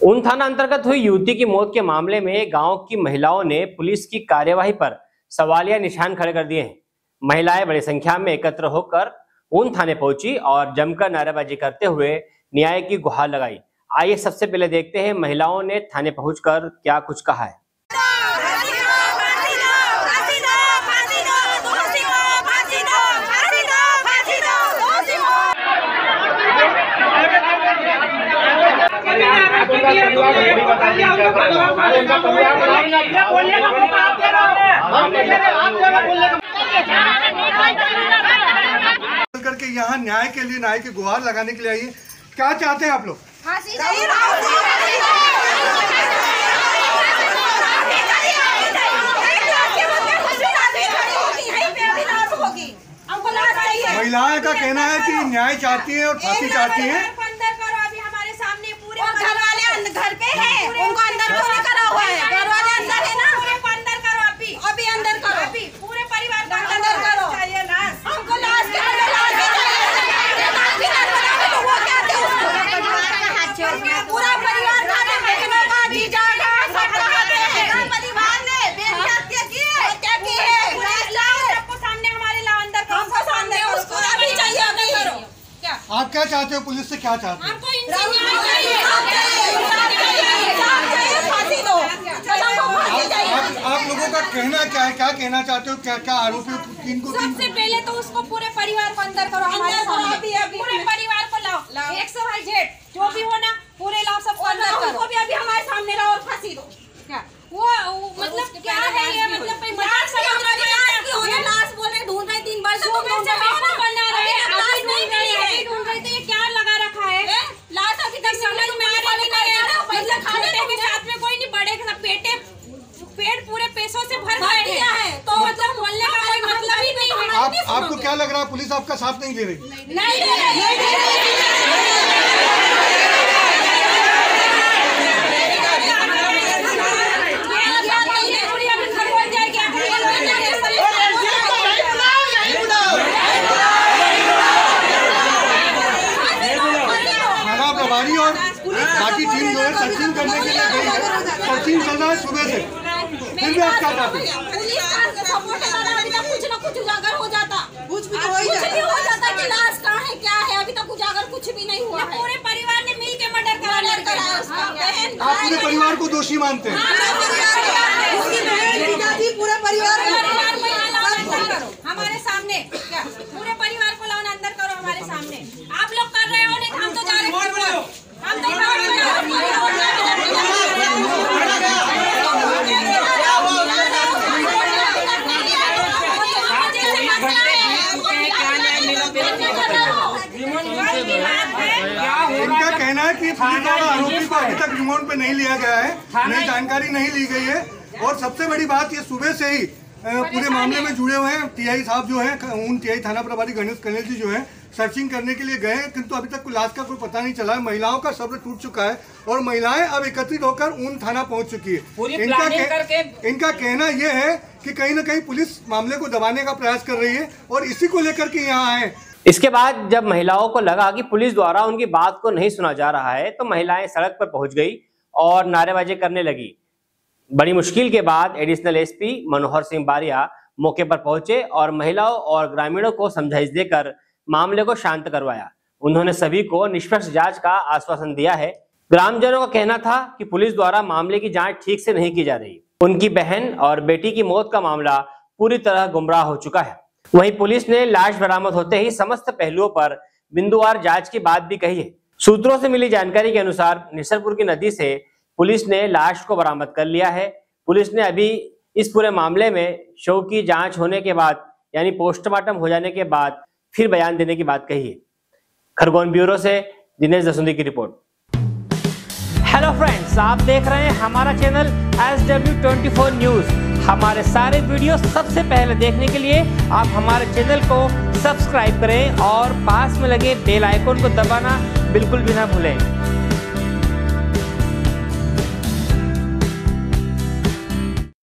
ऊन थाना अंतर्गत हुई युवती की मौत के मामले में गांव की महिलाओं ने पुलिस की कार्यवाही पर सवालिया निशान खड़े कर दिए हैं। महिलाएं बड़ी संख्या में एकत्र होकर ऊन थाने पहुंची और जमकर नारेबाजी करते हुए न्याय की गुहार लगाई। आइए सबसे पहले देखते हैं महिलाओं ने थाने पहुंचकर क्या कुछ कहा है। करके यहाँ न्याय के लिए, न्याय की गुहार लगाने के लिए आइए। क्या चाहते हैं आप लोग? महिलाएं का कहना है कि न्याय चाहती है और फांसी चाहती है। घर पे है, उनको अंदर करा हुआ है, घर वाले अंदर है ना, अंदर करो अभी अंदर करो, पूरे परिवार को अंदर करो। हमको लाश के पूरा परिवार खाते बहनों का जीजा का परिवार ने बेहत्या की है। सबको सामने हमारे लाओ अंदर, हमको सामने उसको अभी चाहिए, अभी करो। क्या आप क्या चाहते हो? पुलिस से क्या चाहते हो? हमको आप लोगों का कहना क्या है? क्या कहना चाहते हो? क्या क्या आरोपी किनको? सबसे पहले तो उसको पूरे परिवार को अंदर करो, हमारे सामने पूरे परिवार को लाओ, XYZ जो भी हो ना, पूरे लाओ, सबको अंदर करो। उनको भी अभी हमारे सामने लाओ और फांसी दो। क्या वो मतलब क्या है ये? मतलब कोई मजाक समझ रहे हैं? लाश बोल रहे ढूंढ रहे 3 बार से बना रहे, अभी ढूंढ रहे थे। ये क्या लगा रखा है? लाश अभी तक समझ में आ रही नहीं है। मतलब खाने के साथ में कोई नहीं, बड़े पेट पूरे पैसों से भर गए हैं, तो मतलब बोलने का कोई मतलब ही नहीं है। आपको क्या लग रहा है पुलिस आपका साथ नहीं दे रही? नहीं दे रही। थाना प्रभारी और बाकी टीम जो है सर्चिंग करने के लिए गई है। सर्चिंग चल रहा है सुबह से, फिर भी आप क्या चाहते हैं? कुछ ना कुछ उजागर हो जाता, कुछ भी हो जाता कि लाश कहाँ है, क्या है, अभी तक उजागर कुछ भी नहीं हुआ है। पूरे परिवार ने मिल के मर्डर कराया उसका। आप पूरे परिवार को दोषी मानते हैं? पूरे परिवार हमारे सामने, क्या पूरे परिवार को लाओ अंदर करो हमारे सामने। आप लोग कर रहे हो, नहीं हम तो जा रहे हैं, हम तो इनका कहना है कि पुलिस द्वारा आरोपी को अभी तक रिमांड पे नहीं लिया गया है, नई जानकारी नहीं ली गई है। और सबसे बड़ी बात, ये सुबह से ही पूरे मामले में जुड़े हुए हैं। टीआई साहब जो हैं, उन टीआई थाना प्रभारी गणेश कनेल जी जो हैं, सर्चिंग करने के लिए गए हैं, किंतु अभी तक लाश का कोई पता नहीं चला है। महिलाओं का सब्र टूट चुका है और महिलाएं अब एकत्रित होकर ऊन थाना पहुंच चुकी है। इनका कहना यह है कि कहीं न कहीं पुलिस मामले को दबाने का प्रयास कर रही है और इसी को लेकर के यहाँ आए। इसके बाद जब महिलाओं को लगा कि पुलिस द्वारा उनकी बात को नहीं सुना जा रहा है, तो महिलाएं सड़क पर पहुंच गई और नारेबाजी करने लगी। बड़ी मुश्किल के बाद एडिशनल एसपी मनोहर सिंह बारिया मौके पर पहुंचे और महिलाओं और ग्रामीणों को समझाइश देकर मामले को शांत करवाया। उन्होंने सभी को निष्पक्ष जांच का आश्वासन दिया है। ग्रामजनों का कहना था कि पुलिस द्वारा मामले की जांच ठीक से नहीं की जा रही। उनकी बहन और बेटी की मौत का मामला पूरी तरह गुमराह हो चुका है। वहीं पुलिस ने लाश बरामद होते ही समस्त पहलुओं पर बिंदुवार जांच की बात भी कही है। सूत्रों से मिली जानकारी के अनुसार निसरपुर की नदी से पुलिस ने लाश को बरामद कर लिया है। पुलिस ने अभी इस पूरे मामले में शव की जांच होने के बाद, यानी पोस्टमार्टम हो जाने के बाद फिर बयान देने की बात कही है। खरगोन ब्यूरो से दिनेश दसूंदी की रिपोर्ट। हेलो फ्रेंड्स, आप देख रहे हैं हमारा चैनल SW24 न्यूज। हमारे सारे वीडियो सबसे पहले देखने के लिए आप हमारे चैनल को सब्सक्राइब करें और पास में लगे बेल आइकन को दबाना बिल्कुल भी ना भूलें।